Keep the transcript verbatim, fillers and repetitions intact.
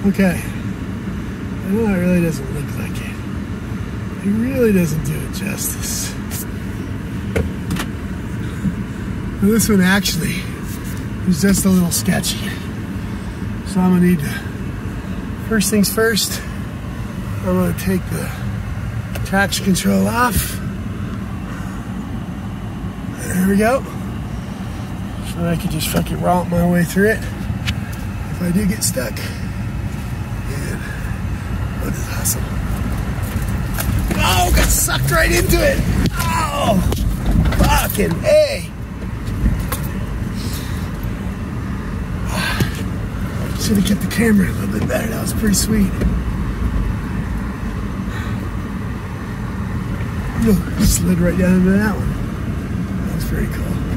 Okay. I know it really doesn't look like it. It really doesn't do it justice. Well, this one actually is just a little sketchy. So I'm gonna need to, first things first, I'm gonna take the traction control off. There we go. So I can just fucking romp my way through it if I do get stuck. And that is awesome. Oh, got sucked right into it. Oh, fucking A. Should have kept the camera a little bit better. That was pretty sweet. Ooh, slid right down into that one. That was pretty cool.